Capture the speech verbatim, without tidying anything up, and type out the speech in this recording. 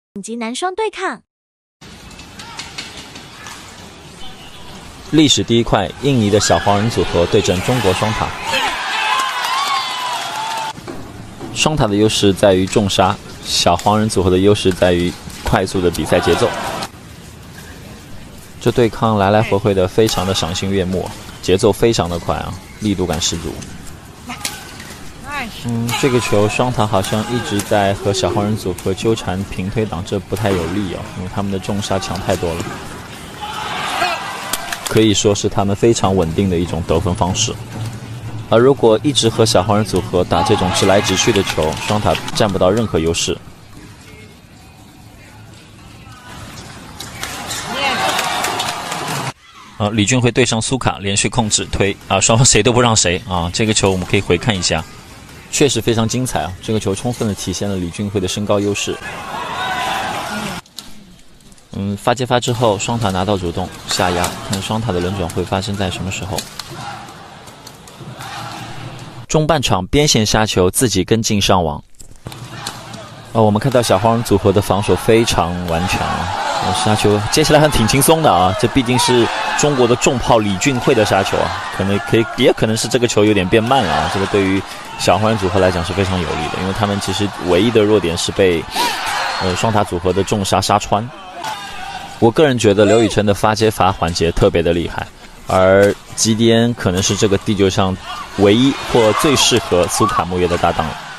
顶级男双对抗。 历史第一块，印尼的小黄人组合对阵中国双塔。双塔的优势在于重杀，小黄人组合的优势在于快速的比赛节奏。这对抗来来回回的，非常的赏心悦目，节奏非常的快啊，力度感十足。嗯，这个球双塔好像一直在和小黄人组合纠缠平推挡，这不太有利哦，因为他们的重杀强太多了，可以说是他们非常稳定的一种得分方式。而如果一直和小黄人组合打这种直来直去的球，双塔占不到任何优势。啊，李俊辉对上苏卡，连续控制推啊，双方谁都不让谁啊。这个球我们可以回看一下，确实非常精彩啊！这个球充分的体现了李俊辉的身高优势。嗯，发接发之后，双塔拿到主动下压，看双塔的轮转会发生在什么时候。中半场边线杀球，自己跟进上网。哦，我们看到小黄人组合的防守非常顽强啊，杀球接起来还挺轻松的啊。这毕竟是中国的重炮李俊慧的杀球啊，可能可以，也可能是这个球有点变慢了啊。这个对于小黄人组合来讲是非常有利的，因为他们其实唯一的弱点是被呃双塔组合的重杀杀穿。我个人觉得刘宇辰的发接发环节特别的厉害。而吉迪恩可能是这个地球上唯一或最适合苏卡木耶的搭档了。